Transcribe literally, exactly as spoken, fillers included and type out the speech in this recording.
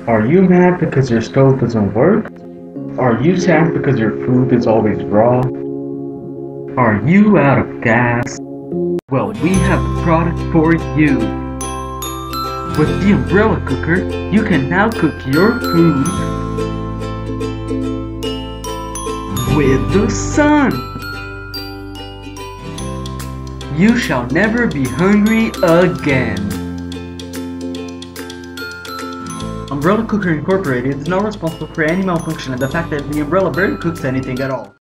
Are you mad because your stove doesn't work? Are you sad because your food is always raw? Are you out of gas? Well, we have a product for you. With the umbrella cooker, you can now cook your food with the sun. You shall never be hungry again. Umbrella Cooker Incorporated is not responsible for any malfunction and the fact that the umbrella barely cooks anything at all.